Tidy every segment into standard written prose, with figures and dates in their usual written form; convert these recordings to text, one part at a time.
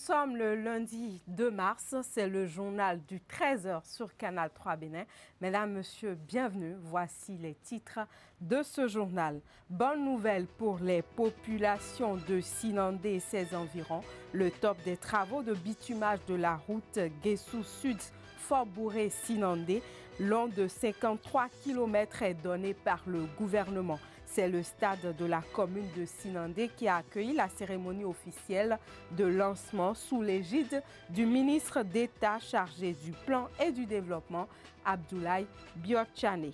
sommes le lundi 2 mars, c'est le journal du 13h sur Canal 3 Bénin. Mesdames, Messieurs, bienvenue. Voici les titres de ce journal. Bonne nouvelle pour les populations de Sinandé et ses environs. Le top des travaux de bitumage de la route Guessou Sud Fort Bourré-Sinandé, long de 53 km, est donné par le gouvernement. C'est le stade de la commune de Sinandé qui a accueilli la cérémonie officielle de lancement sous l'égide du ministre d'État chargé du plan et du développement, Abdoulaye Biotchane.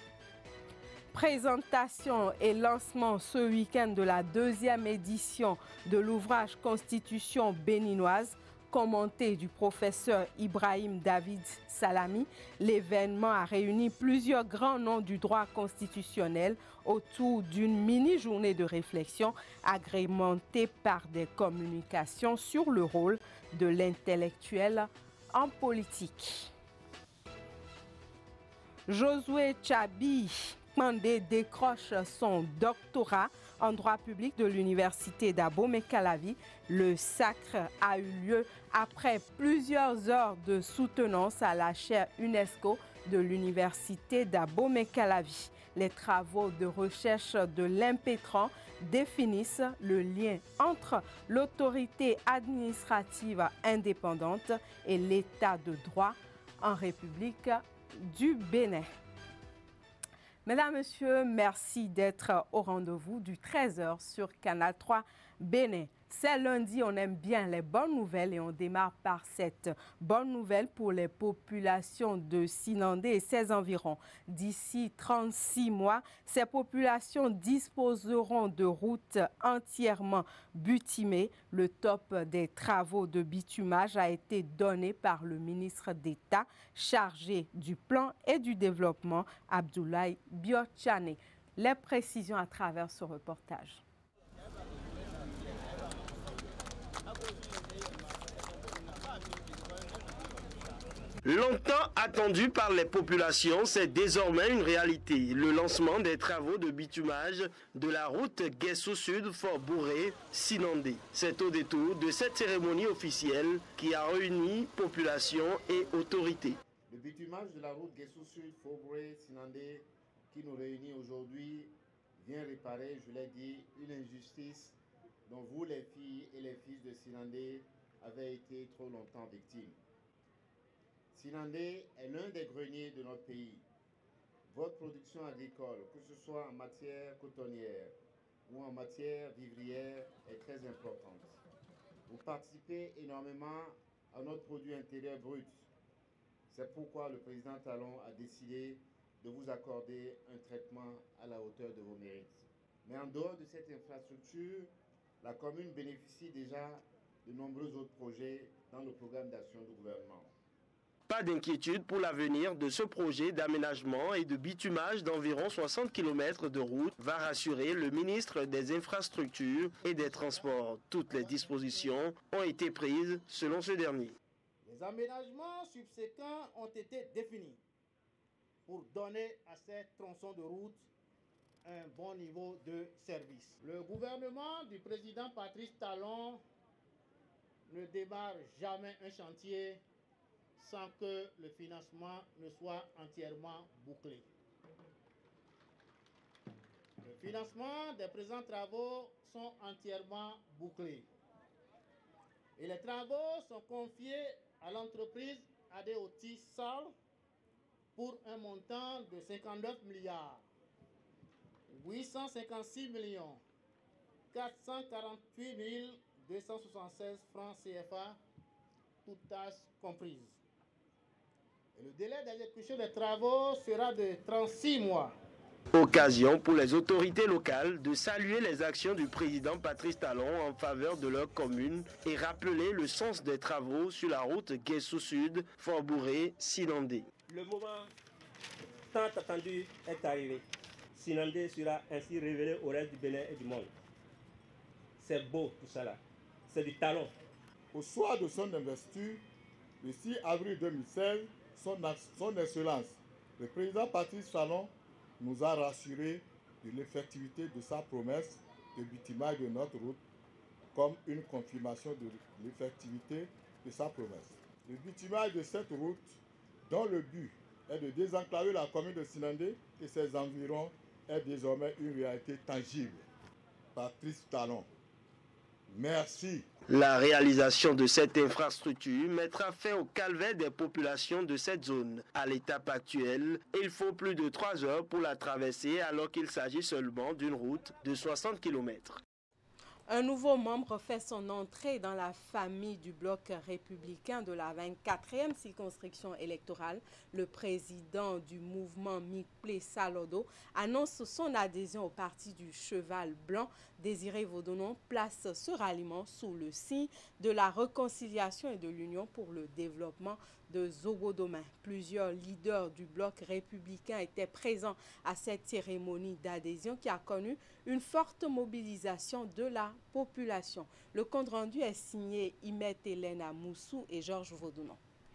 Présentation et lancement ce week-end de la deuxième édition de l'ouvrage Constitution béninoise, commenté du professeur Ibrahim David Salami. L'événement a réuni plusieurs grands noms du droit constitutionnel autour d'une mini-journée de réflexion agrémentée par des communications sur le rôle de l'intellectuel en politique. Josué Tchabi Mandé décroche son doctorat en droit public de l'université d'Abomey-Calavi. Le sacre a eu lieu après plusieurs heures de soutenance à la chaire UNESCO de l'université d'Abomey-Calavi. Les travaux de recherche de l'Impétran définissent le lien entre l'autorité administrative indépendante et l'état de droit en République du Bénin. Mesdames, Messieurs, merci d'être au rendez-vous du 13h sur Canal 3 Bénin. C'est lundi, on aime bien les bonnes nouvelles et on démarre par cette bonne nouvelle pour les populations de Sinandé et ses environs. D'ici 36 mois, ces populations disposeront de routes entièrement bitumées. Le top des travaux de bitumage a été donné par le ministre d'État chargé du plan et du développement, Abdoulaye Biotchane. Les précisions à travers ce reportage. Longtemps attendu par les populations, c'est désormais une réalité. Le lancement des travaux de bitumage de la route Guessou Sud Fort Bourré-Sinandé. C'est au détour de cette cérémonie officielle qui a réuni population et autorités. Le bitumage de la route Guessou Sud Fort Bourré-Sinandé qui nous réunit aujourd'hui vient réparer, je l'ai dit, une injustice dont vous, les filles et les fils de Sinandé, avez été trop longtemps victimes. Sinandé est l'un des greniers de notre pays. Votre production agricole, que ce soit en matière cotonnière ou en matière vivrière, est très importante. Vous participez énormément à notre produit intérieur brut. C'est pourquoi le président Talon a décidé de vous accorder un traitement à la hauteur de vos mérites. Mais en dehors de cette infrastructure, la commune bénéficie déjà de nombreux autres projets dans le programme d'action du gouvernement. Pas d'inquiétude pour l'avenir de ce projet d'aménagement et de bitumage d'environ 60 km de route, va rassurer le ministre des Infrastructures et des Transports. Toutes les dispositions ont été prises selon ce dernier. Les aménagements subséquents ont été définis pour donner à ces tronçons de route un bon niveau de service. Le gouvernement du président Patrice Talon ne démarre jamais un chantier sans que le financement ne soit entièrement bouclé. Le financement des présents travaux sont entièrement bouclés. Et les travaux sont confiés à l'entreprise ADOTI SAL pour un montant de 59 milliards 856 millions 448 276 francs CFA, toutes tâches comprises. Et le délai d'exécution des travaux sera de 36 mois. Occasion pour les autorités locales de saluer les actions du président Patrice Talon en faveur de leur commune et rappeler le sens des travaux sur la route Guessou Sud, Fort Bourré-Sinandé. Le moment tant attendu est arrivé. Sinandé sera ainsi révélé au reste du Bénin et du monde. C'est beau tout ça là. C'est du talon. Au soir de son investiture, le 6 avril 2016, son Excellence, le président Patrice Talon, nous a rassuré de l'effectivité de sa promesse de bitumage de notre route comme une confirmation de l'effectivité de sa promesse. Le bitumage de cette route, dont le but est de désenclaver la commune de Sinandé et ses environs, est désormais une réalité tangible. Patrice Talon, merci. La réalisation de cette infrastructure mettra fin au calvaire des populations de cette zone. À l'étape actuelle, il faut plus de 3 heures pour la traverser alors qu'il s'agit seulement d'une route de 60 km. Un nouveau membre fait son entrée dans la famille du bloc républicain de la 24e circonscription électorale. Le président du mouvement Mikple Salodo annonce son adhésion au parti du Cheval Blanc. Désiré Vodonon place ce ralliement sous le signe de la réconciliation et de l'union pour le développement de Zogodomain. Plusieurs leaders du bloc républicain étaient présents à cette cérémonie d'adhésion qui a connu une forte mobilisation de la population. Le compte-rendu est signé Imet Hélène Moussou et Georges Vodonon.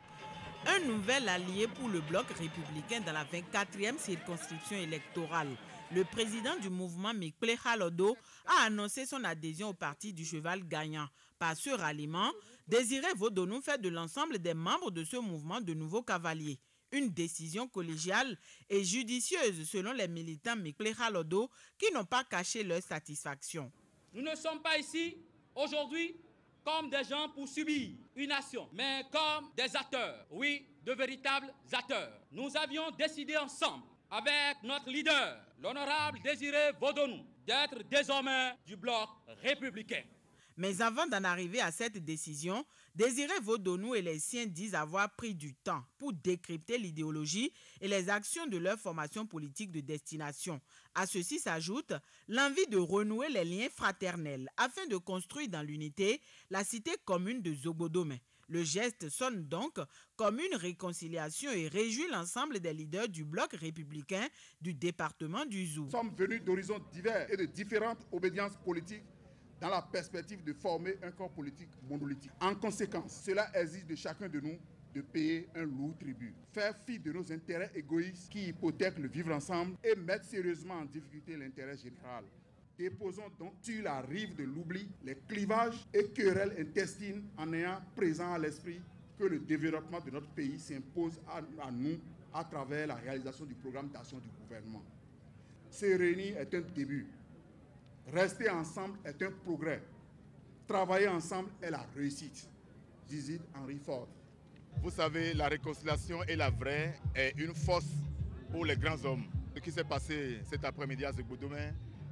Un nouvel allié pour le bloc républicain dans la 24e circonscription électorale. Le président du mouvement Mikple Salodo a annoncé son adhésion au parti du Cheval gagnant. Par ce ralliement, Désiré Vodonon fait de l'ensemble des membres de ce mouvement de nouveaux cavaliers. Une décision collégiale et judicieuse selon les militants Mikple Salodo qui n'ont pas caché leur satisfaction. Nous ne sommes pas ici aujourd'hui comme des gens pour subir une action, mais comme des acteurs, oui, de véritables acteurs. Nous avions décidé ensemble, avec notre leader, l'honorable Désiré Vodonon, d'être désormais du bloc républicain. Mais avant d'en arriver à cette décision, Désiré Vodonon et les siens disent avoir pris du temps pour décrypter l'idéologie et les actions de leur formation politique de destination. À ceci s'ajoute l'envie de renouer les liens fraternels afin de construire dans l'unité la cité commune de Zogodomain. Le geste sonne donc comme une réconciliation et réjouit l'ensemble des leaders du bloc républicain du département du Zou. Nous sommes venus d'horizons divers et de différentes obédiences politiques dans la perspective de former un corps politique monolithique. En conséquence, cela exige de chacun de nous de payer un lourd tribut, faire fi de nos intérêts égoïstes qui hypothèquent le vivre ensemble et mettre sérieusement en difficulté l'intérêt général. Déposons donc sur la rive de l'oubli les clivages et querelles intestines en ayant présent à l'esprit que le développement de notre pays s'impose à nous à travers la réalisation du programme d'action du gouvernement. Se réunir est un début. Rester ensemble est un progrès. Travailler ensemble est la réussite, disait Henry Ford. Vous savez, la réconciliation est la vraie et une force pour les grands hommes. Ce qui s'est passé cet après-midi à Zogodomain,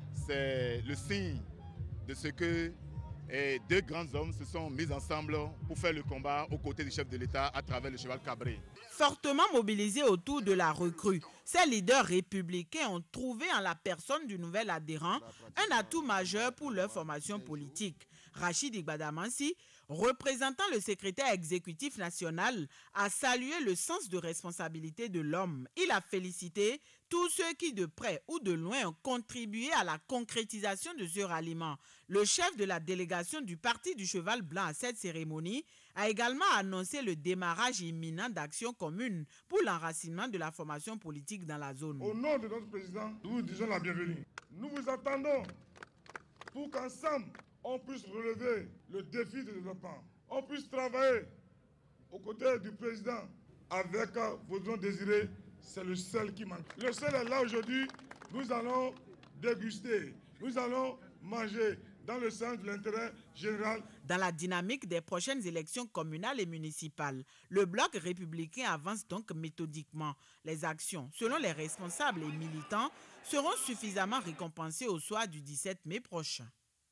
c'est le signe de ce que deux grands hommes se sont mis ensemble pour faire le combat aux côtés du chef de l'État à travers le cheval cabré. Fortement mobilisés autour de la recrue, ces leaders républicains ont trouvé en la personne du nouvel adhérent un atout majeur pour leur formation politique. Rachid Igbadamansi, représentant le secrétaire exécutif national, a salué le sens de responsabilité de l'homme. Il a félicité tous ceux qui, de près ou de loin, ont contribué à la concrétisation de ce ralliement. Le chef de la délégation du Parti du Cheval Blanc à cette cérémonie a également annoncé le démarrage imminent d'actions communes pour l'enracinement de la formation politique dans la zone. Au nom de notre président, nous vous disons la bienvenue. Nous vous attendons pour qu'ensemble, on puisse relever le défi de développement. On puisse travailler aux côtés du président avec Vodonon Désiré. C'est le sel qui manque. Le sel est là aujourd'hui. Nous allons déguster. Nous allons manger dans le sens de l'intérêt général. Dans la dynamique des prochaines élections communales et municipales, le bloc républicain avance donc méthodiquement. Les actions, selon les responsables et militants, seront suffisamment récompensées au soir du 17 mai prochain.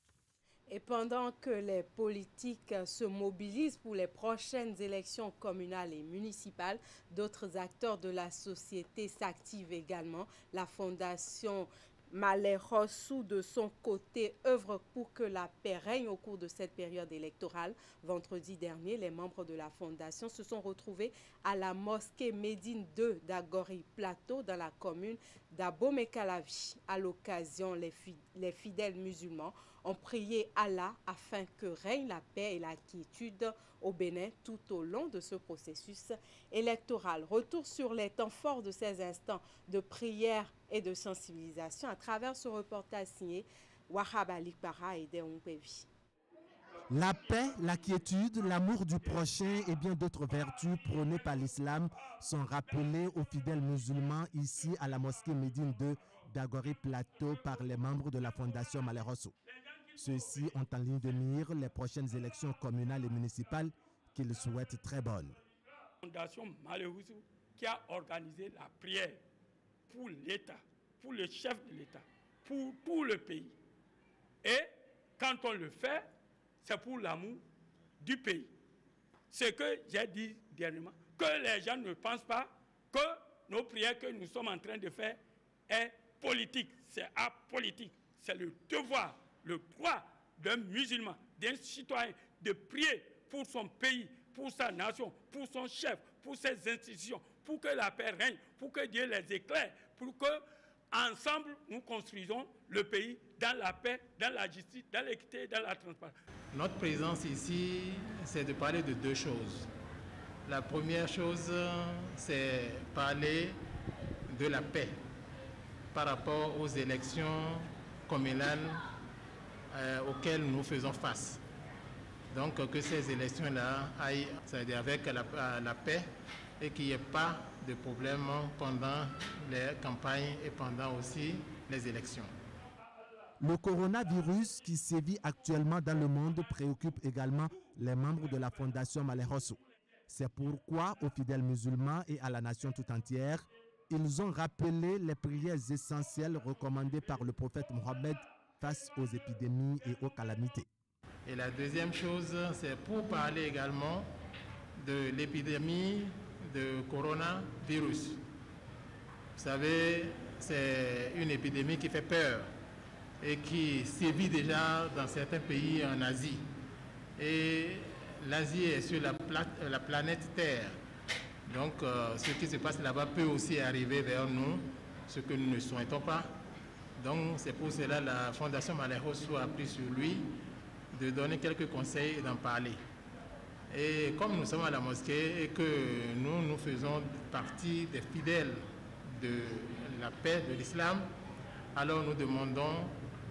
Et pendant que les politiques se mobilisent pour les prochaines élections communales et municipales, d'autres acteurs de la société s'activent également. La Fondation Malheureux de son côté œuvre pour que la paix règne au cours de cette période électorale. Vendredi dernier, les membres de la fondation se sont retrouvés à la mosquée Médine 2 d'Agori Plateau dans la commune d'Abomey-Calavi. À l'occasion, les fidèles musulmans ont prié Allah afin que règne la paix et la quiétude au Bénin tout au long de ce processus électoral. Retour sur les temps forts de ces instants de prière et de sensibilisation à travers ce reportage signé Wahab Ali Para et Deon Pevi. La paix, la quiétude, l'amour du prochain et bien d'autres vertus prônées par l'islam sont rappelées aux fidèles musulmans ici à la mosquée Médine 2 d'Agori Plateau par les membres de la Fondation Malheroso. Ceux-ci ont en ligne de mire les prochaines élections communales et municipales qu'ils souhaitent très bonnes. La Fondation Malheroso qui a organisé la prière pour l'État, pour le chef de l'État, pour tout le pays. Et quand on le fait, c'est pour l'amour du pays. Ce que j'ai dit dernièrement, que les gens ne pensent pas que nos prières que nous sommes en train de faire est politique, c'est apolitique. C'est le devoir, le droit d'un musulman, d'un citoyen de prier pour son pays, pour sa nation, pour son chef, pour ses institutions, pour que la paix règne, pour que Dieu les éclaire, pour que ensemble nous construisons le pays dans la paix, dans la justice, dans l'équité, dans la transparence. Notre présence ici, c'est de parler de deux choses. La première chose, c'est parler de la paix par rapport aux élections communales auxquelles nous faisons face. Donc que ces élections-là aillent, c'est-à-dire avec la paix et qu'il n'y ait pas de problème pendant les campagnes et pendant aussi les élections. Le coronavirus qui sévit actuellement dans le monde préoccupe également les membres de la Fondation Malheroso. C'est pourquoi aux fidèles musulmans et à la nation tout entière, ils ont rappelé les prières essentielles recommandées par le prophète Mohammed face aux épidémies et aux calamités. Et la deuxième chose, c'est pour parler également de l'épidémie de coronavirus. Vous savez, c'est une épidémie qui fait peur et qui sévit déjà dans certains pays en Asie. Et l'Asie est sur la planète Terre. Donc, ce qui se passe là-bas peut aussi arriver vers nous, ce que nous ne souhaitons pas. Donc, c'est pour cela que la Fondation Malheroso a pris sur lui de donner quelques conseils et d'en parler. Et comme nous sommes à la mosquée et que nous faisons partie des fidèles de la paix de l'islam, alors nous demandons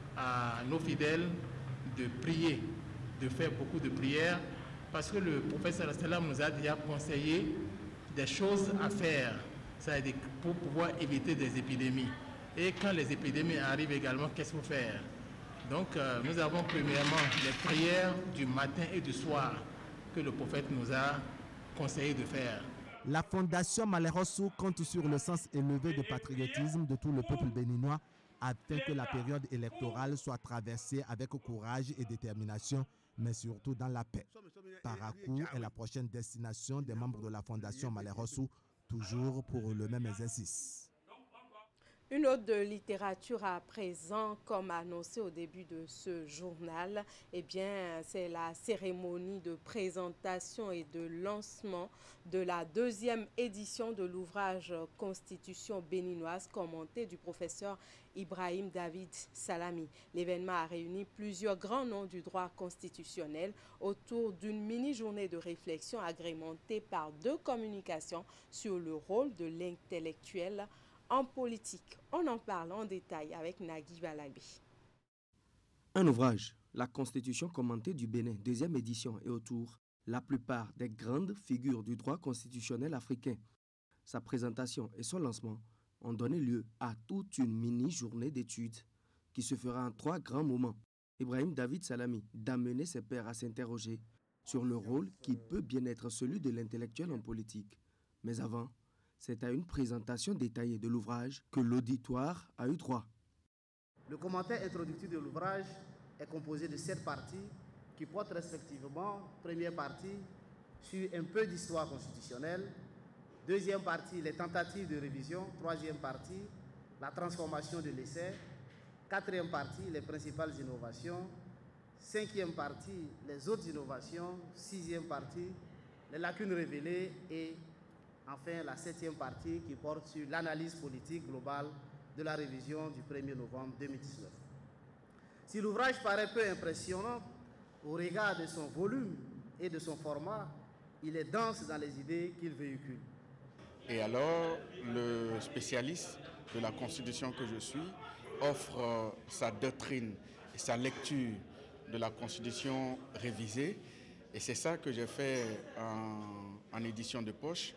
à nos fidèles de prier, de faire beaucoup de prières, parce que le prophète sallallahu alayhi wa sallam nous a déjà conseillé des choses à faire, c'est-à-dire pour pouvoir éviter des épidémies. Et quand les épidémies arrivent également, qu'est-ce qu'il faut faire? Donc nous avons premièrement les prières du matin et du soir que le prophète nous a conseillé de faire. La Fondation Malheroso compte sur le sens élevé de patriotisme de tout le peuple béninois afin que la période électorale soit traversée avec courage et détermination, mais surtout dans la paix. Parakou est la prochaine destination des membres de la Fondation Malheroso, toujours pour le même exercice. Une note de littérature à présent, comme annoncé au début de ce journal, eh bien, c'est la cérémonie de présentation et de lancement de la deuxième édition de l'ouvrage Constitution béninoise commenté du professeur Ibrahim David Salami. L'événement a réuni plusieurs grands noms du droit constitutionnel autour d'une mini-journée de réflexion agrémentée par 2 communications sur le rôle de l'intellectuel en politique. On en parle en détail avec Nagui Balabi. Un ouvrage, La Constitution commentée du Bénin, deuxième édition, et autour la plupart des grandes figures du droit constitutionnel africain. Sa présentation et son lancement ont donné lieu à toute une mini-journée d'études qui se fera en 3 grands moments. Ibrahim David Salami d'amener ses pairs à s'interroger sur le rôle qui peut bien être celui de l'intellectuel en politique. Mais avant, c'est à une présentation détaillée de l'ouvrage que l'auditoire a eu droit. Le commentaire introductif de l'ouvrage est composé de 7 parties qui portent respectivement, première partie, sur un peu d'histoire constitutionnelle, deuxième partie, les tentatives de révision, troisième partie, la transformation de l'essai, quatrième partie, les principales innovations, cinquième partie, les autres innovations, sixième partie, les lacunes révélées et enfin, la 7e partie qui porte sur l'analyse politique globale de la révision du 1er novembre 2019. Si l'ouvrage paraît peu impressionnant au regard de son volume et de son format, il est dense dans les idées qu'il véhicule. Et alors, le spécialiste de la Constitution que je suis offre sa doctrine et sa lecture de la Constitution révisée. Et c'est ça que j'ai fait en édition de poche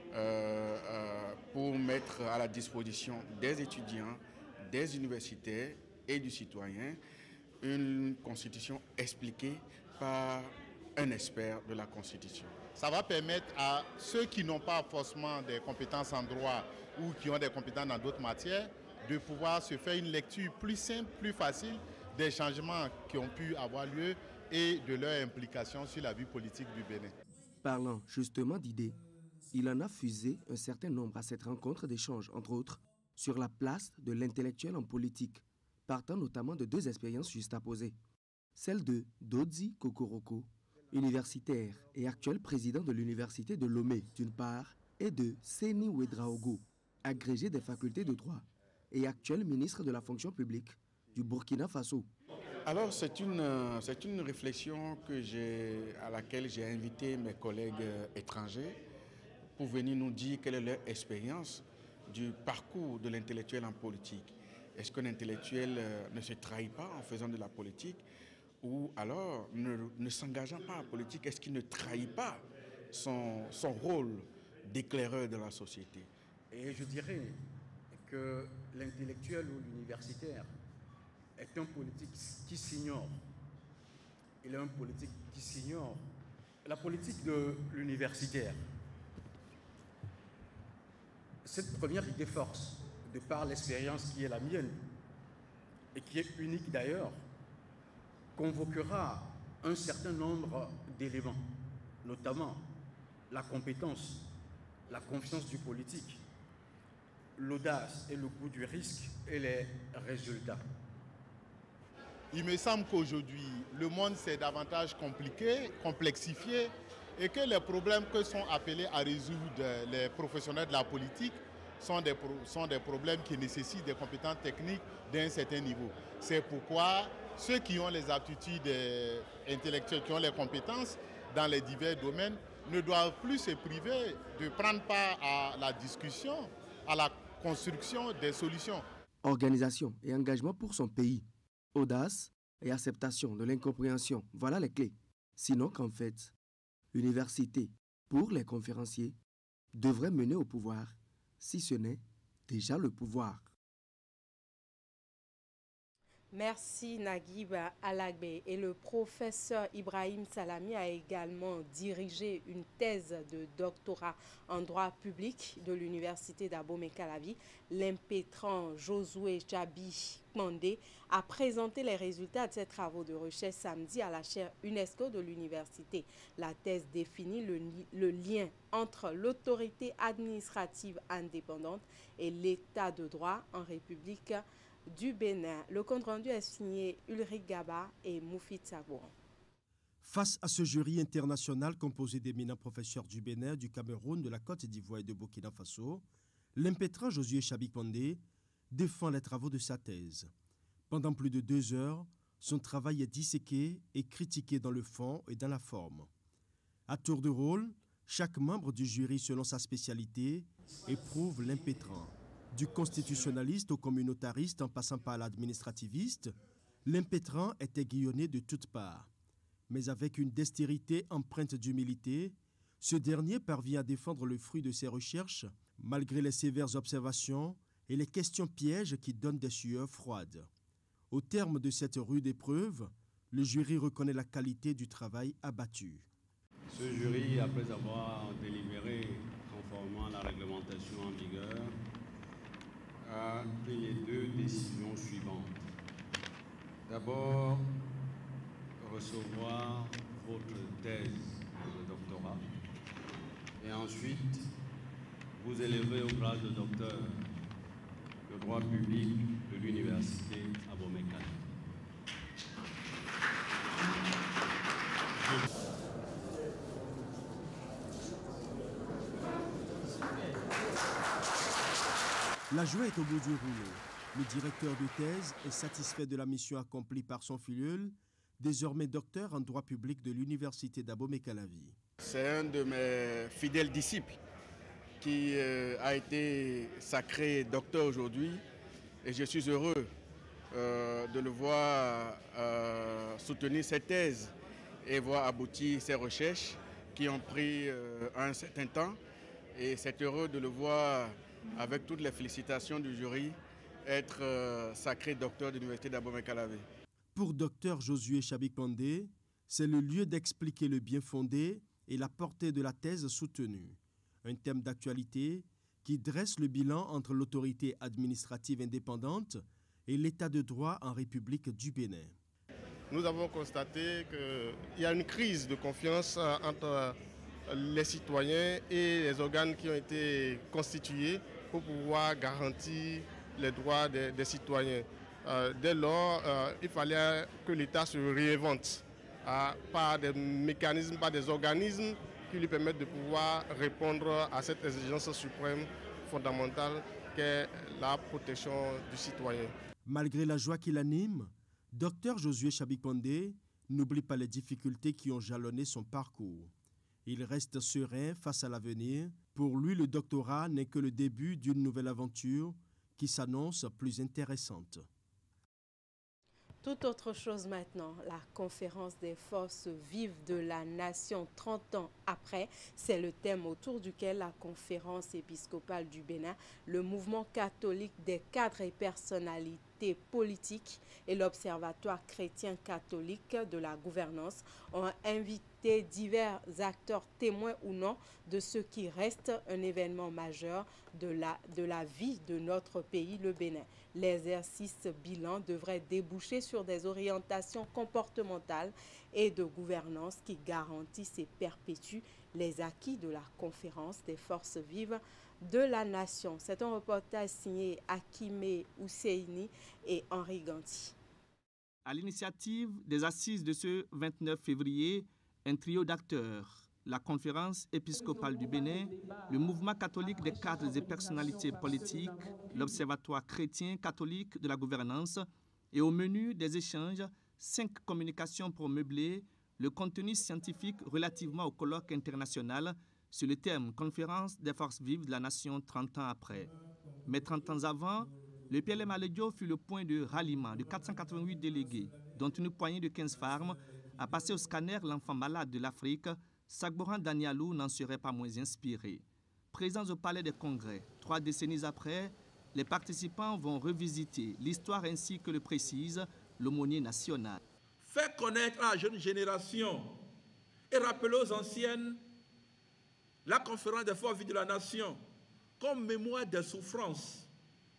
pour mettre à la disposition des étudiants, des universitaires et du citoyen une Constitution expliquée par un expert de la Constitution. Ça va permettre à ceux qui n'ont pas forcément des compétences en droit ou qui ont des compétences dans d'autres matières de pouvoir se faire une lecture plus simple, plus facile des changements qui ont pu avoir lieu et de leur implication sur la vie politique du Bénin. Parlant justement d'idées, il en a fusé un certain nombre à cette rencontre d'échanges, entre autres, sur la place de l'intellectuel en politique, partant notamment de deux expériences juxtaposées. Celle de Dodzi Kokoroko, universitaire et actuel président de l'université de Lomé d'une part, et de Seni Ouedraogo, agrégé des facultés de droit et actuel ministre de la fonction publique du Burkina Faso. Alors c'est une réflexion à laquelle j'ai invité mes collègues étrangers pour venir nous dire quelle est leur expérience du parcours de l'intellectuel en politique. Est-ce qu'un intellectuel ne se trahit pas en faisant de la politique ou alors ne s'engageant pas en politique, est-ce qu'il ne trahit pas son rôle d'éclaireur de la société? Et je dirais que l'intellectuel ou l'universitaire est un politique qui s'ignore. Il est un politique qui s'ignore. La politique de l'universitaire, cette première idée force, de par l'expérience qui est la mienne, et qui est unique d'ailleurs, convoquera un certain nombre d'éléments, notamment la compétence, la confiance du politique, l'audace et le goût du risque et les résultats. Il me semble qu'aujourd'hui, le monde s'est davantage compliqué, complexifié, et que les problèmes que sont appelés à résoudre les professionnels de la politique sont des problèmes qui nécessitent des compétences techniques d'un certain niveau. C'est pourquoi ceux qui ont les aptitudes intellectuelles, qui ont les compétences dans les divers domaines, ne doivent plus se priver de prendre part à la discussion, à la construction des solutions. Organisation et engagement pour son pays. Audace et acceptation de l'incompréhension, voilà les clés. Sinon qu'en fait, l'université, pour les conférenciers, devrait mener au pouvoir, si ce n'est déjà le pouvoir. Merci Naguib Alagbe. Et le professeur Ibrahim Salami a également dirigé une thèse de doctorat en droit public de l'université d'Abomey-Calavi. L'impétrant Josué Chabi Mandé a présenté les résultats de ses travaux de recherche samedi à la chaire UNESCO de l'université. La thèse définit le lien entre l'autorité administrative indépendante et l'état de droit en République du Bénin. Le compte-rendu est signé Ulrich Gaba et Moufid Sabouran. Face à ce jury international composé d'éminents professeurs du Bénin, du Cameroun, de la Côte d'Ivoire et de Burkina Faso, l'impétrant Josué Chabi Mandé défend les travaux de sa thèse. Pendant plus de 2 heures, son travail est disséqué et critiqué dans le fond et dans la forme. À tour de rôle, chaque membre du jury, selon sa spécialité, éprouve l'impétrant. Du constitutionnaliste au communautariste en passant par l'administrativiste, l'impétrant est aiguillonné de toutes parts. Mais avec une dextérité empreinte d'humilité, ce dernier parvient à défendre le fruit de ses recherches, malgré les sévères observations et les questions pièges qui donnent des sueurs froides. Au terme de cette rude épreuve, le jury reconnaît la qualité du travail abattu. Ce jury, après avoir délibéré conformément à la réglementation en vigueur, a pris les 2 décisions suivantes. D'abord, recevoir votre thèse de doctorat et ensuite vous élever au grade de docteur de droit public de l'université Abomey-Calavi. La joie est au bout du rouleau. Le directeur de thèse est satisfait de la mission accomplie par son filleul, désormais docteur en droit public de l'université d'Abomey-Calavi. C'est un de mes fidèles disciples qui a été sacré docteur aujourd'hui et je suis heureux de le voir soutenir ses thèses et voir aboutir ses recherches qui ont pris un certain temps. Et c'est heureux de le voir, avec toutes les félicitations du jury, être sacré docteur de l'Université d'Abomey-Calavi. Pour Dr Josué Chabik-Pandé, c'est le lieu d'expliquer le bien fondé et la portée de la thèse soutenue. Un thème d'actualité qui dresse le bilan entre l'autorité administrative indépendante et l'état de droit en République du Bénin. Nous avons constaté qu'il y a une crise de confiance entre les citoyens et les organes qui ont été constitués pour pouvoir garantir les droits des citoyens. Dès lors, il fallait que l'État se réinvente par des mécanismes, par des organismes qui lui permettent de pouvoir répondre à cette exigence suprême fondamentale qu'est la protection du citoyen. Malgré la joie qui l'anime, Dr Josué Chabik-Pandé n'oublie pas les difficultés qui ont jalonné son parcours. Il reste serein face à l'avenir. Pour lui, le doctorat n'est que le début d'une nouvelle aventure qui s'annonce plus intéressante. Tout autre chose maintenant, la conférence des forces vives de la nation 30 ans après, c'est le thème autour duquel la conférence épiscopale du Bénin, le mouvement catholique des cadres et personnalités politiques et l'Observatoire chrétien catholique de la gouvernance ont invité divers acteurs témoins ou non de ce qui reste un événement majeur de la vie de notre pays, le Bénin. L'exercice bilan devrait déboucher sur des orientations comportementales et de gouvernance qui garantissent et perpétuent les acquis de la conférence des forces vives de la nation. C'est un reportage signé Akime Ousseini et Henri Ganti. À l'initiative des assises de ce 29 février, un trio d'acteurs, la conférence épiscopale du Bénin, le mouvement catholique des cadres et personnalités politiques, l'Observatoire chrétien catholique de la gouvernance et au menu des échanges, 5 communications pour meubler le contenu scientifique relativement au colloque international sur le thème « Conférence des forces vives de la nation 30 ans après ». Mais 30 ans avant, le PLM Aledio fut le point de ralliement de 488 délégués, dont une poignée de 15 femmes a passé au scanner l'enfant malade de l'Afrique. Sagboran Danialou n'en serait pas moins inspiré. Présents au Palais des Congrès, 3 décennies après, les participants vont revisiter l'histoire ainsi que le précise l'aumônier national. Faire connaître à la jeune génération et rappeler aux anciennes la conférence des forces vives de la nation comme mémoire des souffrances,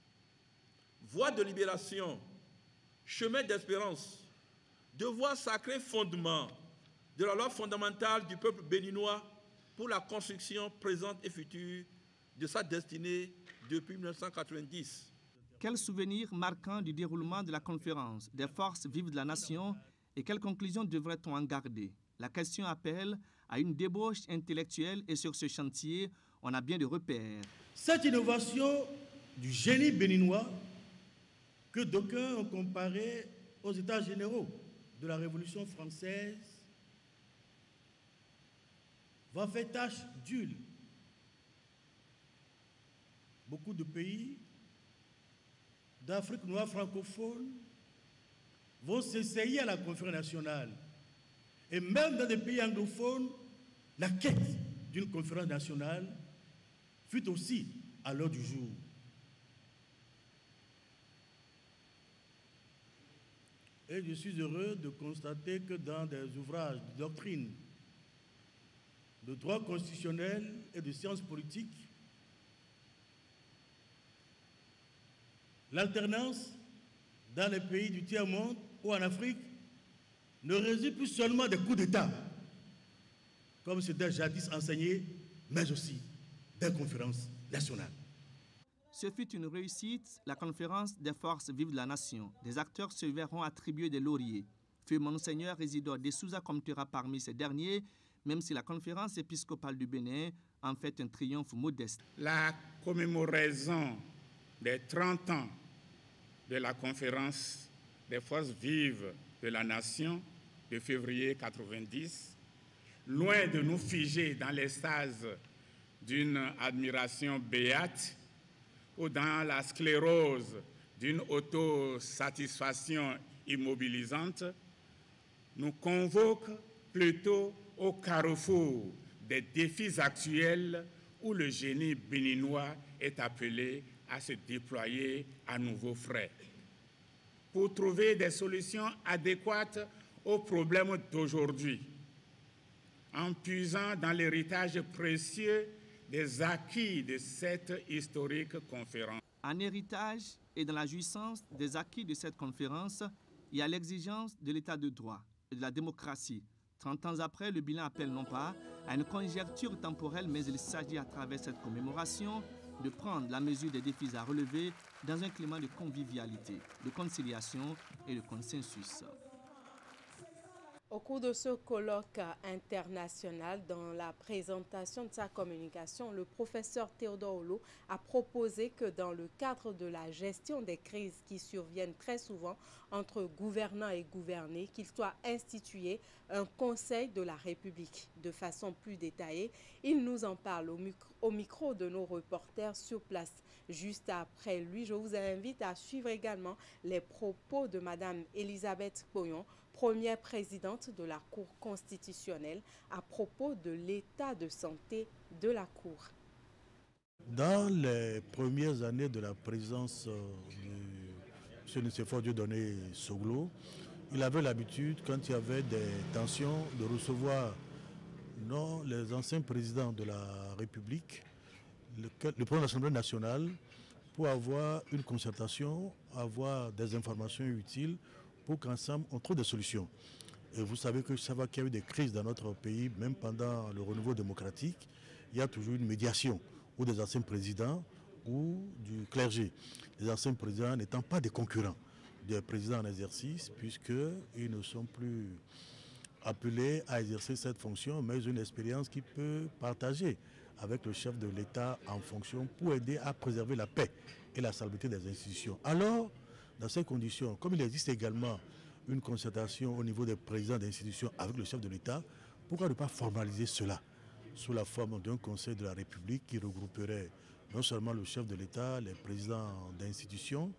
voie de libération, chemin d'espérance, devoir sacré fondement de la loi fondamentale du peuple béninois pour la construction présente et future de sa destinée depuis 1990. Quel souvenir marquant du déroulement de la conférence des forces vives de la nation et quelles conclusions devrait-on en garder? La question appelle à une débauche intellectuelle et sur ce chantier, on a bien de repères. Cette innovation du génie béninois que d'aucuns ont comparé aux États généraux de la Révolution française va faire tache d'huile. Beaucoup de pays d'Afrique noire francophone vont s'essayer à la conférence nationale. Et même dans des pays anglophones, la quête d'une conférence nationale fut aussi à l'ordre du jour. Et je suis heureux de constater que dans des ouvrages de doctrine, de droit constitutionnel et de sciences politiques, l'alternance dans les pays du tiers-monde ou en Afrique ne réside plus seulement des coups d'État, comme c'était jadis enseigné, mais aussi des conférences nationales. Ce fut une réussite, la conférence des forces vives de la nation. Des acteurs se verront attribuer des lauriers. Fut Monseigneur Isidore de Souza comptera parmi ces derniers, même si la conférence épiscopale du Bénin en fait un triomphe modeste. La commémoration des 30 ans de la conférence des forces vives de la nation de février 90, loin de nous figer dans l'extase d'une admiration béate ou dans la sclérose d'une autosatisfaction immobilisante, nous convoque plutôt au carrefour des défis actuels où le génie béninois est appelé à se déployer à nouveaux frais pour trouver des solutions adéquates aux problèmes d'aujourd'hui, en puisant dans l'héritage précieux des acquis de cette historique conférence. En héritage et dans la jouissance des acquis de cette conférence, il y a l'exigence de l'état de droit et de la démocratie. 30 ans après, le bilan appelle non pas à une conjecture temporelle, mais il s'agit à travers cette commémoration de prendre la mesure des défis à relever dans un climat de convivialité, de conciliation et de consensus. Au cours de ce colloque international, dans la présentation de sa communication, le professeur Théodore Olo a proposé que dans le cadre de la gestion des crises qui surviennent très souvent entre gouvernants et gouvernés, qu'il soit institué un Conseil de la République. De façon plus détaillée, il nous en parle au micro de nos reporters sur place. Juste après lui, je vous invite à suivre également les propos de Mme Elisabeth Poyon, première présidente de la Cour constitutionnelle, à propos de l'état de santé de la Cour. Dans les premières années de la présence de M. Nicéphore Dieudonné Soglo, il avait l'habitude, quand il y avait des tensions, de recevoir non, les anciens présidents de la République, le président de l'Assemblée nationale, pour avoir une concertation, avoir des informations utiles, pour qu'ensemble on trouve des solutions. Et vous savez que ça va qu'il y a eu des crises dans notre pays, même pendant le renouveau démocratique, il y a toujours une médiation, ou des anciens présidents, ou du clergé. Les anciens présidents n'étant pas des concurrents des présidents en exercice, puisqu'ils ne sont plus appelés à exercer cette fonction, mais une expérience qui peut partager avec le chef de l'État en fonction pour aider à préserver la paix et la stabilité des institutions. Alors, dans ces conditions, comme il existe également une concertation au niveau des présidents d'institutions avec le chef de l'État, pourquoi ne pas formaliser cela sous la forme d'un conseil de la République qui regrouperait non seulement le chef de l'État, les présidents d'institutions,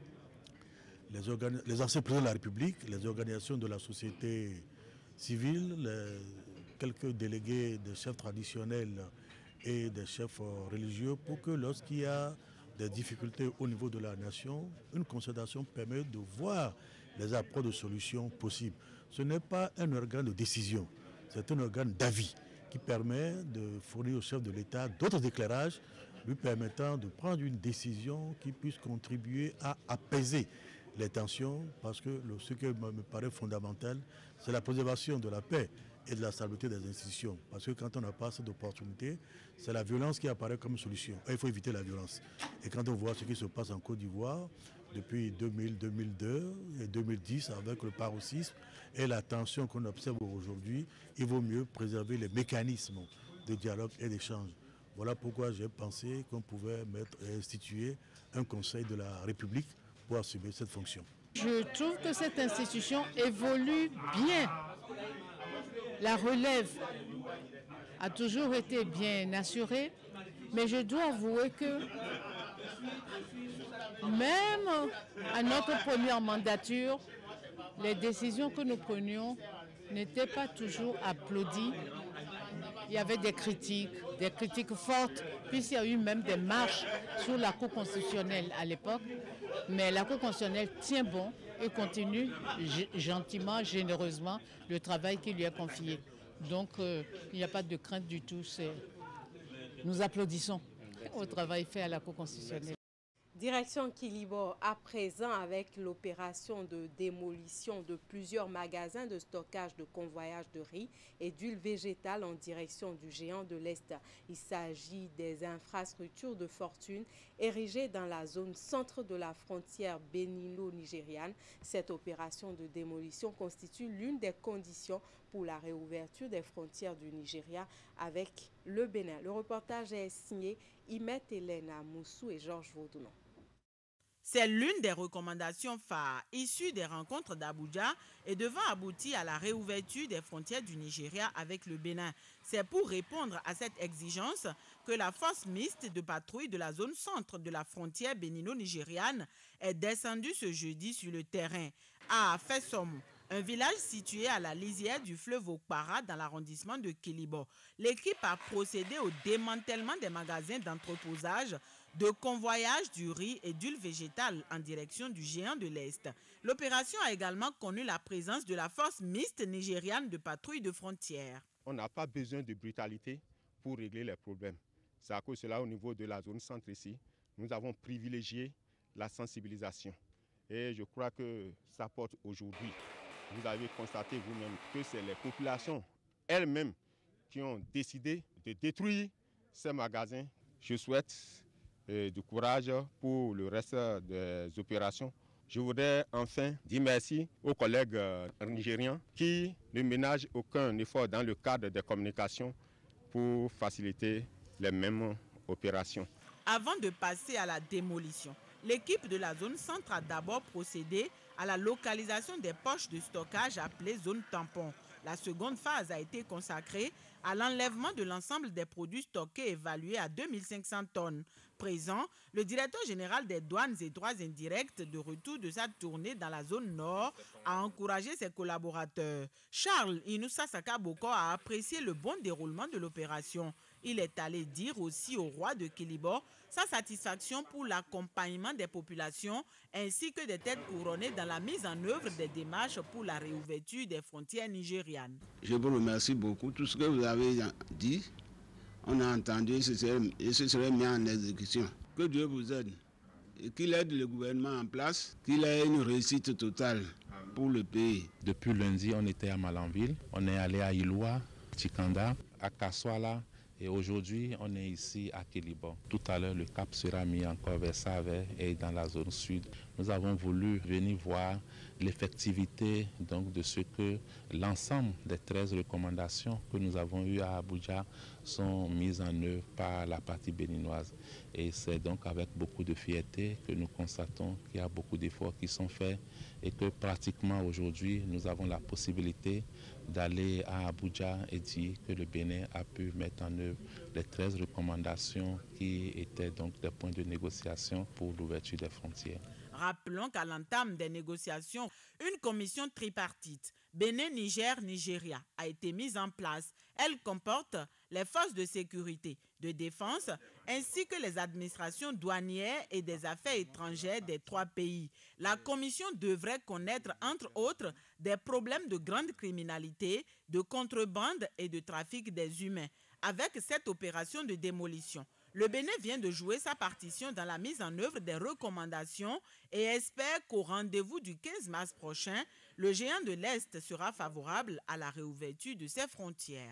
les anciens présidents de la République, les organisations de la société civile, quelques délégués des chefs traditionnels et des chefs religieux, pour que lorsqu'il y a des difficultés au niveau de la nation, une concertation permet de voir les approches de solutions possibles. Ce n'est pas un organe de décision, c'est un organe d'avis qui permet de fournir au chef de l'État d'autres éclairages lui permettant de prendre une décision qui puisse contribuer à apaiser les tensions, parce que ce qui me paraît fondamental, c'est la préservation de la paix et de la stabilité des institutions. Parce que quand on n'a pas cette opportunité, c'est la violence qui apparaît comme solution. Et il faut éviter la violence. Et quand on voit ce qui se passe en Côte d'Ivoire, depuis 2000, 2002 et 2010 avec le paroxysme et la tension qu'on observe aujourd'hui, il vaut mieux préserver les mécanismes de dialogue et d'échange. Voilà pourquoi j'ai pensé qu'on pouvait instituer un conseil de la République pour assumer cette fonction. Je trouve que cette institution évolue bien. La relève a toujours été bien assurée, mais je dois avouer que même à notre première mandature, les décisions que nous prenions n'étaient pas toujours applaudies. Il y avait des critiques fortes, puisqu'il y a eu même des marches sur la Cour constitutionnelle à l'époque. Mais la Cour constitutionnelle tient bon et continue gentiment, généreusement, le travail qui lui est confié. Donc, il n'y a pas de crainte du tout. Nous applaudissons au travail fait à la Cour constitutionnelle. Direction Quilibo à présent avec l'opération de démolition de plusieurs magasins de stockage de convoyage de riz et d'huile végétale en direction du géant de l'Est. Il s'agit des infrastructures de fortune érigées dans la zone centre de la frontière bénino-nigériane. Cette opération de démolition constitue l'une des conditions pour la réouverture des frontières du Nigeria avec le Bénin. Le reportage est signé Imet Elena Moussou et Georges Vaudounon. C'est l'une des recommandations phares issues des rencontres d'Abuja et devant aboutir à la réouverture des frontières du Nigeria avec le Bénin. C'est pour répondre à cette exigence que la force mixte de patrouille de la zone centre de la frontière bénino-nigériane est descendue ce jeudi sur le terrain à Fessom, un village situé à la lisière du fleuve Okpara dans l'arrondissement de Kilibo. L'équipe a procédé au démantèlement des magasins d'entreposage, de convoyage du riz et d'huile végétale en direction du géant de l'Est. L'opération a également connu la présence de la force mixte nigériane de patrouille de frontières. On n'a pas besoin de brutalité pour régler les problèmes. C'est à cause de cela, au niveau de la zone centre ici, nous avons privilégié la sensibilisation. Et je crois que ça porte aujourd'hui. Vous avez constaté vous-même que c'est les populations elles-mêmes qui ont décidé de détruire ces magasins. Je souhaite du courage pour le reste des opérations. Je voudrais enfin dire merci aux collègues nigérians qui ne ménagent aucun effort dans le cadre des communications pour faciliter les mêmes opérations. Avant de passer à la démolition, l'équipe de la zone centre a d'abord procédé à la localisation des poches de stockage appelées zones tampons. La seconde phase a été consacrée à l'enlèvement de l'ensemble des produits stockés évalués à 2500 tonnes. Présent, le directeur général des douanes et droits indirects de retour de sa tournée dans la zone nord a encouragé ses collaborateurs. Charles Inoussa Sakaboko a apprécié le bon déroulement de l'opération. Il est allé dire aussi au roi de Kilibo sa satisfaction pour l'accompagnement des populations ainsi que des têtes couronnées dans la mise en œuvre des démarches pour la réouverture des frontières nigérianes. Je vous remercie beaucoup. Tout ce que vous avez dit, on a entendu et ce serait mis en exécution. Que Dieu vous aide et qu'il aide le gouvernement en place, qu'il ait une réussite totale pour le pays. Depuis lundi, on était à Malanville, on est allé à Iloua, Chikanda, à Kaswala. Et aujourd'hui, on est ici à Kilibo. Tout à l'heure, le cap sera mis encore vers Save et dans la zone sud. Nous avons voulu venir voir l'effectivité donc de ce que l'ensemble des 13 recommandations que nous avons eues à Abuja sont mises en œuvre par la partie béninoise. Et c'est donc avec beaucoup de fierté que nous constatons qu'il y a beaucoup d'efforts qui sont faits et que pratiquement aujourd'hui, nous avons la possibilité d'aller à Abuja et dire que le Bénin a pu mettre en œuvre les 13 recommandations qui étaient donc des points de négociation pour l'ouverture des frontières. Rappelons qu'à l'entame des négociations, une commission tripartite Bénin-Niger-Nigeria a été mise en place. Elle comporte les forces de sécurité, de défense, ainsi que les administrations douanières et des affaires étrangères des trois pays. La commission devrait connaître, entre autres, des problèmes de grande criminalité, de contrebande et de trafic des humains. Avec cette opération de démolition, le Bénin vient de jouer sa partition dans la mise en œuvre des recommandations et espère qu'au rendez-vous du 15 mars prochain, le géant de l'Est sera favorable à la réouverture de ses frontières.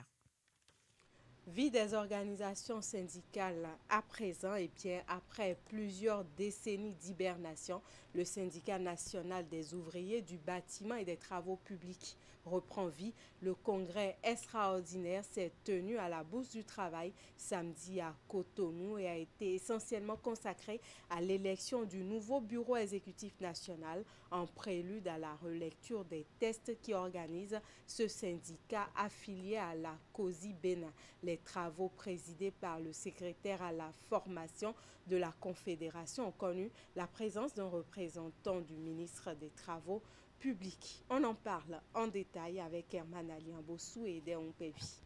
Vie des organisations syndicales à présent, et bien après plusieurs décennies d'hibernation, le syndicat national des ouvriers du bâtiment et des travaux publics reprend vie. Le congrès extraordinaire s'est tenu à la Bourse du Travail samedi à Cotonou et a été essentiellement consacré à l'élection du nouveau bureau exécutif national en prélude à la relecture des tests qui organise ce syndicat affilié à la COSI Bénin. Les travaux présidés par le secrétaire à la formation de la Confédération ont connu la présence d'un représentant du ministre des Travaux publics. On en parle en détail avec Herman Aliambossou et Déon Pévi.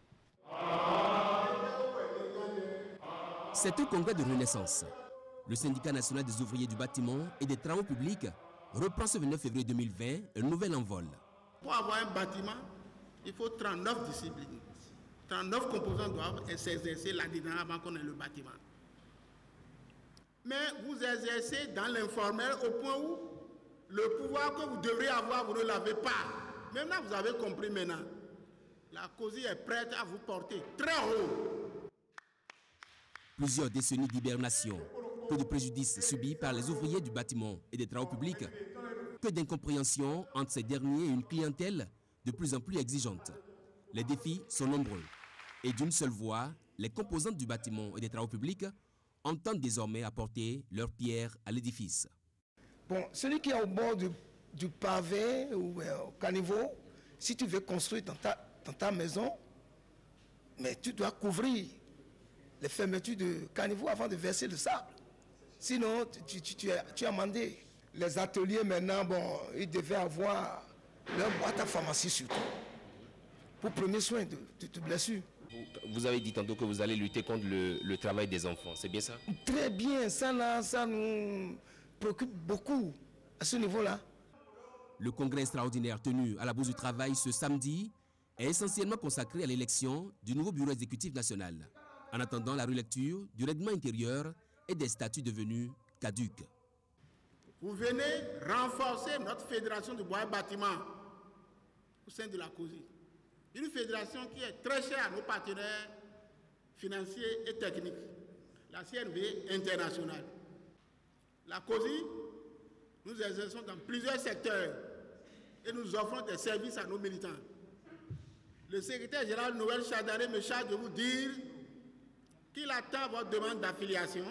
C'est un congrès de renaissance. Le syndicat national des ouvriers du bâtiment et des travaux publics reprend ce 29 février 2020 un nouvel envol. Pour avoir un bâtiment, il faut 39 disciplines. 39 composants doivent s'exercer là-dedans avant qu'on ait le bâtiment. Mais vous exercez dans l'informel au point où le pouvoir que vous devriez avoir, vous ne l'avez pas. Maintenant, vous avez compris maintenant. La COSI est prête à vous porter très haut. Plusieurs décennies d'hibernation, que de préjudices subis par les ouvriers du bâtiment et des travaux publics, que d'incompréhension entre ces derniers et une clientèle de plus en plus exigeante. Les défis sont nombreux. Et d'une seule voix, les composantes du bâtiment et des travaux publics entendent désormais apporter leur pierre à l'édifice. Bon, celui qui est au bord du pavé ou au caniveau, si tu veux construire dans ta maison, mais tu dois couvrir les fermetures de caniveau avant de verser le sable. Sinon, tu es amendé. Les ateliers maintenant, bon, ils devaient avoir leur boîte à pharmacie surtout, pour premier soin de blessures. Vous avez dit tantôt que vous allez lutter contre le travail des enfants, c'est bien ça? Très bien, ça nous préoccupe beaucoup à ce niveau-là. Le congrès extraordinaire tenu à la Bourse du Travail ce samedi est essentiellement consacré à l'élection du nouveau bureau exécutif national, en attendant la relecture du règlement intérieur et des statuts devenus caducs. Vous venez renforcer notre fédération de bois et bâtiments au sein de la COSI. Une fédération qui est très chère à nos partenaires financiers et techniques, la CNV internationale. La COSI, nous exerçons dans plusieurs secteurs et nous offrons des services à nos militants. Le secrétaire général Noël Chadaré me charge de vous dire qu'il attend votre demande d'affiliation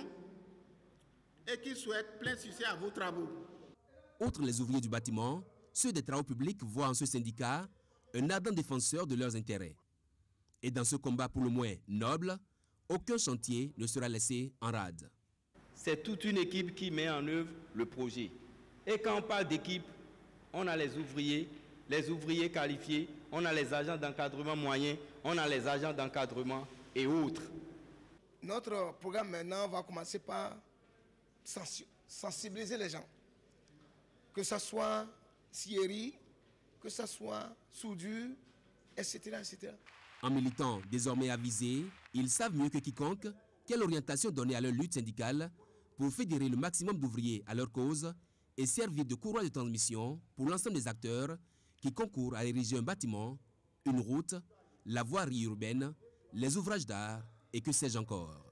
et qu'il souhaite plein succès à vos travaux. Outre les ouvriers du bâtiment, ceux des travaux publics voient en ce syndicat un ardent défenseur de leurs intérêts. Et dans ce combat pour le moins noble, aucun chantier ne sera laissé en rade. C'est toute une équipe qui met en œuvre le projet. Et quand on parle d'équipe, on a les ouvriers qualifiés, on a les agents d'encadrement moyens, on a les agents d'encadrement et autres. Notre programme maintenant va commencer par sensibiliser les gens. Que ce soit scierie, que ce soit soudure, etc., etc. En militant désormais avisés, ils savent mieux que quiconque quelle orientation donner à leur lutte syndicale pour fédérer le maximum d'ouvriers à leur cause et servir de courroie de transmission pour l'ensemble des acteurs qui concourent à ériger un bâtiment, une route, la voirie urbaine, les ouvrages d'art et que sais-je encore.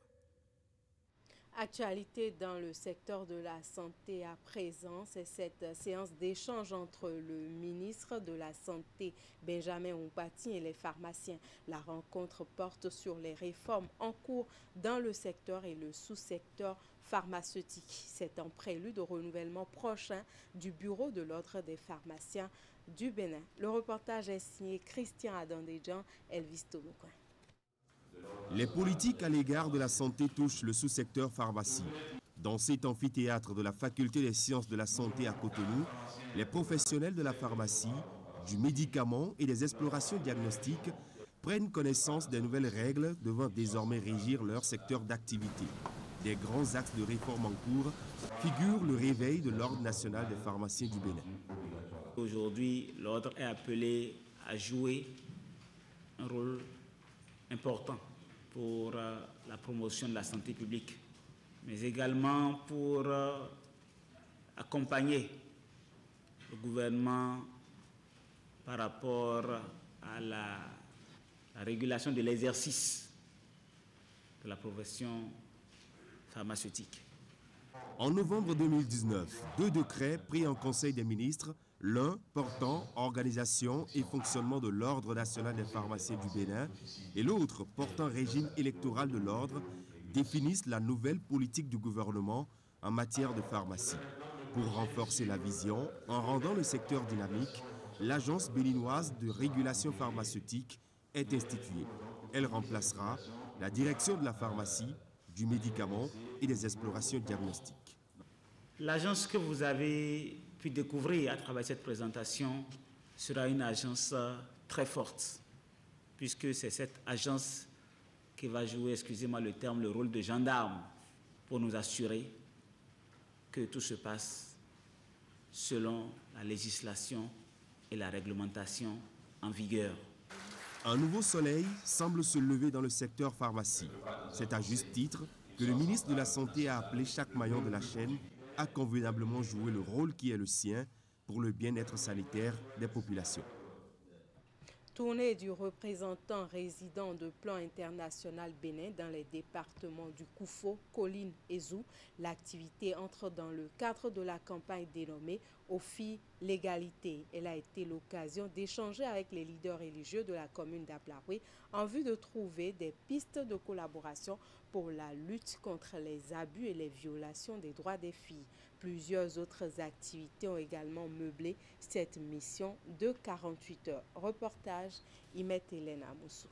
Actualité dans le secteur de la santé à présent, c'est cette séance d'échange entre le ministre de la Santé, Benjamin Humpati, et les pharmaciens. La rencontre porte sur les réformes en cours dans le secteur et le sous-secteur pharmaceutique. C'est un prélude au renouvellement prochain du bureau de l'ordre des pharmaciens du Bénin. Le reportage est signé Christian Adandéjan, Elvis Tonoukoin. Les politiques à l'égard de la santé touchent le sous-secteur pharmacie. Dans cet amphithéâtre de la Faculté des sciences de la santé à Cotonou, les professionnels de la pharmacie, du médicament et des explorations diagnostiques prennent connaissance des nouvelles règles devant désormais régir leur secteur d'activité. Des grands axes de réforme en cours figurent le réveil de l'Ordre national des pharmaciens du Bénin. Aujourd'hui, l'Ordre est appelé à jouer un rôle important pour la promotion de la santé publique, mais également pour accompagner le gouvernement par rapport à la régulation de l'exercice de la profession pharmaceutique. En novembre 2019, 2 décrets pris en Conseil des ministres, l'un portant organisation et fonctionnement de l'Ordre national des pharmaciens du Bénin et l'autre portant régime électoral de l'Ordre, définissent la nouvelle politique du gouvernement en matière de pharmacie. Pour renforcer la vision, en rendant le secteur dynamique, l'Agence béninoise de régulation pharmaceutique est instituée. Elle remplacera la direction de la pharmacie, du médicament et des explorations diagnostiques. L'agence que vous avez pu découvrir à travers cette présentation sera une agence très forte, puisque c'est cette agence qui va jouer, excusez-moi le terme, le rôle de gendarme pour nous assurer que tout se passe selon la législation et la réglementation en vigueur. Un nouveau soleil semble se lever dans le secteur pharmacie. C'est à juste titre que le ministre de la Santé a appelé chaque maillon de la chaîne à convenablement jouer le rôle qui est le sien pour le bien-être sanitaire des populations. Tournée du représentant résident de Plan International Bénin dans les départements du Koufo, Colline et Zou. L'activité entre dans le cadre de la campagne dénommée « Aux filles l'égalité. Elle a été l'occasion d'échanger avec les leaders religieux de la commune d'Aplaroué en vue de trouver des pistes de collaboration pour la lutte contre les abus et les violations des droits des filles. Plusieurs autres activités ont également meublé cette mission de 48 heures. Reportage Imet Hélène Amoussou.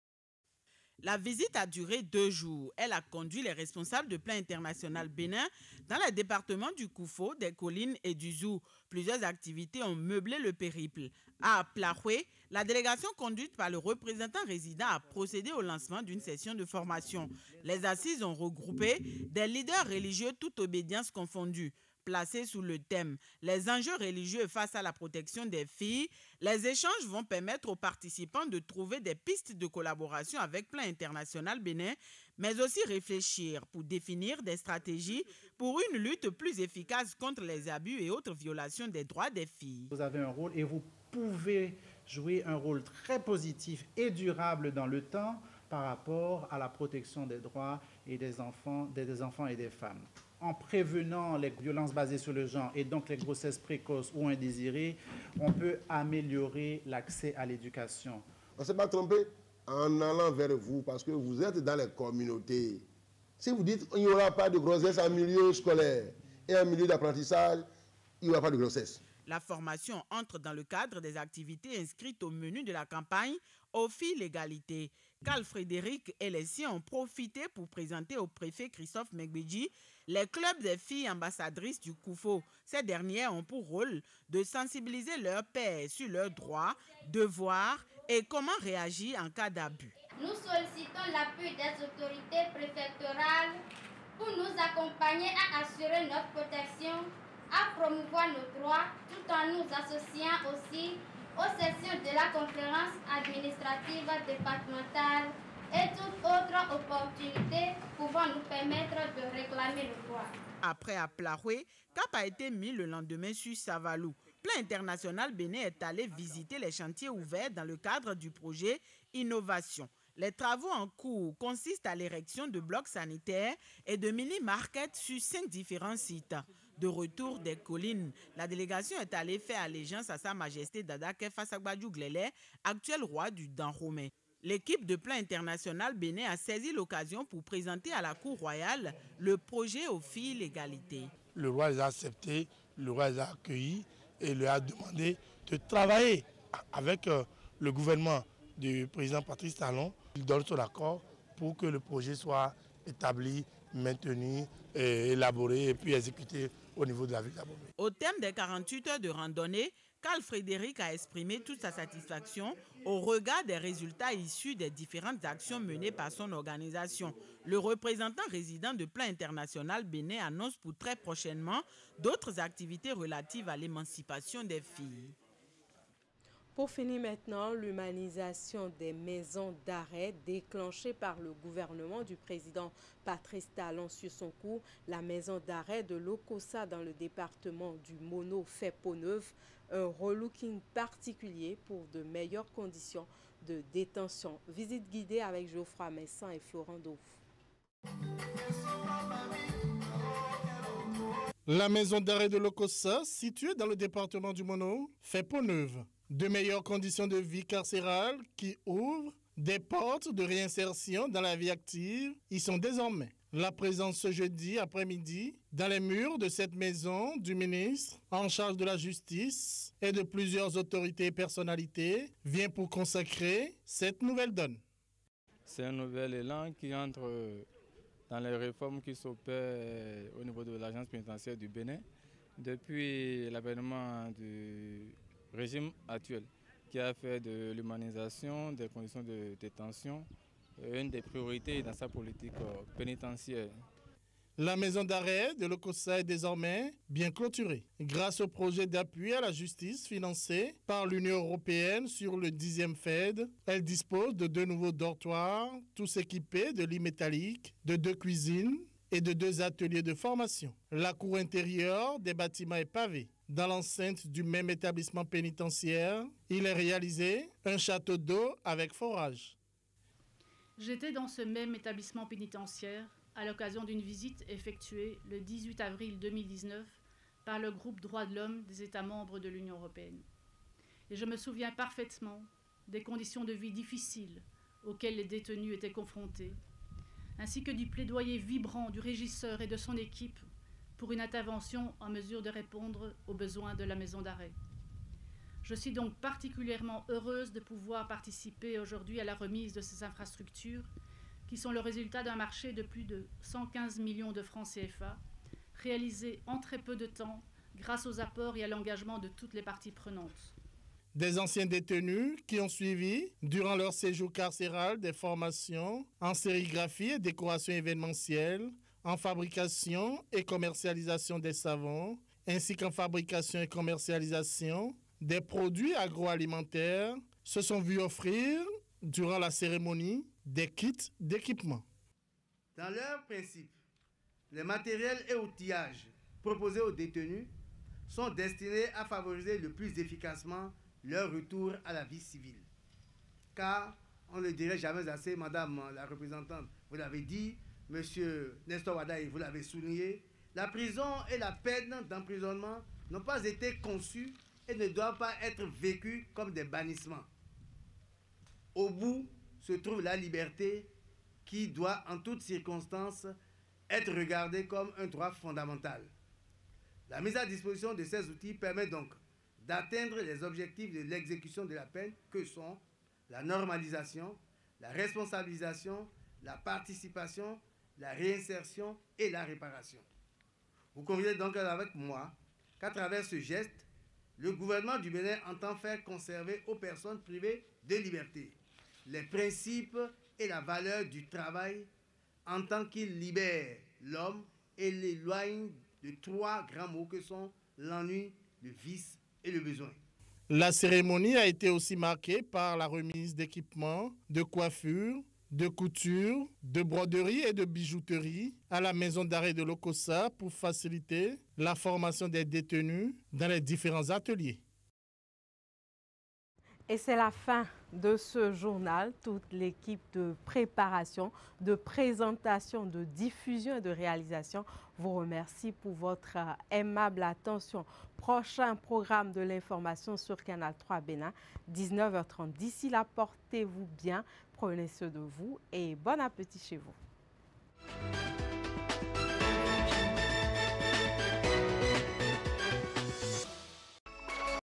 La visite a duré 2 jours. Elle a conduit les responsables de Plan International Bénin dans les départements du Koufo, des Collines et du Zou. Plusieurs activités ont meublé le périple. À Plaroué, la délégation conduite par le représentant résident a procédé au lancement d'une session de formation. Les assises ont regroupé des leaders religieux toutes obédiences confondues. Placés sous le thème « Les enjeux religieux face à la protection des filles », les échanges vont permettre aux participants de trouver des pistes de collaboration avec Plan International Bénin, mais aussi réfléchir pour définir des stratégies pour une lutte plus efficace contre les abus et autres violations des droits des filles. Vous avez un rôle et vous pouvez jouer un rôle très positif et durable dans le temps par rapport à la protection des droits et des enfants et des femmes. En prévenant les violences basées sur le genre et donc les grossesses précoces ou indésirées, on peut améliorer l'accès à l'éducation. On ne s'est pas trompé en allant vers vous parce que vous êtes dans les communautés. Si vous dites qu'il n'y aura pas de grossesse en milieu scolaire et en milieu d'apprentissage, il n'y aura pas de grossesse. La formation entre dans le cadre des activités inscrites au menu de la campagne Aux filles l'égalité. Carl Frédéric et les siens ont profité pour présenter au préfet Christophe Megbedji les clubs des filles ambassadrices du Koufo. Ces dernières ont pour rôle de sensibiliser leurs pairs sur leurs droits, devoirs et comment réagir en cas d'abus. Nous sollicitons l'appui des autorités préfectorales pour nous accompagner à assurer notre protection, à promouvoir nos droits, tout en nous associant aussi aux sessions de la conférence administrative départementale et toute autre opportunité pouvant nous permettre de réclamer le droit. Après à Plaroué, cap a été mis le lendemain sur Savalou. Plan International Bénin est allé visiter les chantiers ouverts dans le cadre du projet Innovation. Les travaux en cours consistent à l'érection de blocs sanitaires et de mini-markets sur 5 différents sites. De retour des collines, la délégation est allée faire allégeance à Sa Majesté Dada Kefa Sagbadjou Glélé, actuel roi du Dahomey. L'équipe de Plan International Bénin a saisi l'occasion pour présenter à la Cour royale le projet Aux filles l'égalité. Le roi les a acceptés, le roi les a accueillis et lui a demandé de travailler avec le gouvernement du président Patrice Talon. Il donne son accord pour que le projet soit établi, maintenu, élaboré et puis exécuté au niveau de la ville d'Abomey. Au thème des 48 heures de randonnée, Carl Frédéric a exprimé toute sa satisfaction au regard des résultats issus des différentes actions menées par son organisation. Le représentant résident de Plan International Bénin annonce pour très prochainement d'autres activités relatives à l'émancipation des filles. Pour finir maintenant, l'humanisation des maisons d'arrêt déclenchée par le gouvernement du président Patrice Talon sur son cours. La maison d'arrêt de Lokossa dans le département du Mono fait peau neuve, un relooking particulier pour de meilleures conditions de détention. Visite guidée avec Geoffroy Messan et Florent Douf. La maison d'arrêt de Lokossa, située dans le département du Mono, fait peau neuve. De meilleures conditions de vie carcérale qui ouvrent des portes de réinsertion dans la vie active y sont désormais. La présence ce jeudi après-midi dans les murs de cette maison du ministre en charge de la justice et de plusieurs autorités et personnalités vient pour consacrer cette nouvelle donne. C'est un nouvel élan qui entre dans les réformes qui s'opèrent au niveau de l'agence pénitentiaire du Bénin depuis l'avènement du régime actuel qui a fait de l'humanisation des conditions de détention une des priorités dans sa politique pénitentiaire. La maison d'arrêt de Lokossa est désormais bien clôturée. Grâce au projet d'appui à la justice financé par l'Union européenne sur le 10e FED, elle dispose de 2 nouveaux dortoirs, tous équipés de lits métalliques, de 2 cuisines et de 2 ateliers de formation. La cour intérieure des bâtiments est pavée. Dans l'enceinte du même établissement pénitentiaire, il est réalisé un château d'eau avec forage. J'étais dans ce même établissement pénitentiaire à l'occasion d'une visite effectuée le 18 avril 2019 par le groupe Droits de l'homme des États membres de l'Union européenne. Et je me souviens parfaitement des conditions de vie difficiles auxquelles les détenus étaient confrontés, ainsi que du plaidoyer vibrant du régisseur et de son équipe pour une intervention en mesure de répondre aux besoins de la maison d'arrêt. Je suis donc particulièrement heureuse de pouvoir participer aujourd'hui à la remise de ces infrastructures qui sont le résultat d'un marché de plus de 115 millions de francs CFA, réalisé en très peu de temps grâce aux apports et à l'engagement de toutes les parties prenantes. Des anciens détenus qui ont suivi, durant leur séjour carcéral, des formations en sérigraphie et décoration événementielle, en fabrication et commercialisation des savons, ainsi qu'en fabrication et commercialisation des produits agroalimentaires, se sont vus offrir, durant la cérémonie, des kits d'équipement. Dans leur principe, les matériels et outillages proposés aux détenus sont destinés à favoriser le plus efficacement leur retour à la vie civile. Car, on ne le dirait jamais assez, Madame la représentante, vous l'avez dit, Monsieur Nestor Wadaï, vous l'avez souligné, la prison et la peine d'emprisonnement n'ont pas été conçues et ne doivent pas être vécues comme des bannissements. Au bout se trouve la liberté qui doit en toutes circonstances être regardée comme un droit fondamental. La mise à disposition de ces outils permet donc d'atteindre les objectifs de l'exécution de la peine que sont la normalisation, la responsabilisation, la participation, la réinsertion et la réparation. Vous convenez donc avec moi qu'à travers ce geste, le gouvernement du Bénin entend faire conserver aux personnes privées de liberté les principes et la valeur du travail en tant qu'il libère l'homme et l'éloigne de trois grands mots que sont l'ennui, le vice et le besoin. La cérémonie a été aussi marquée par la remise d'équipements, de coiffure, de couture, de broderie et de bijouterie à la maison d'arrêt de Lokossa pour faciliter la formation des détenus dans les différents ateliers. Et c'est la fin de ce journal. Toute l'équipe de préparation, de présentation, de diffusion et de réalisation vous remercie pour votre aimable attention. Prochain programme de l'information sur Canal 3 Bénin, 19h30. D'ici là, portez-vous bien, prenez soin de vous et bon appétit chez vous.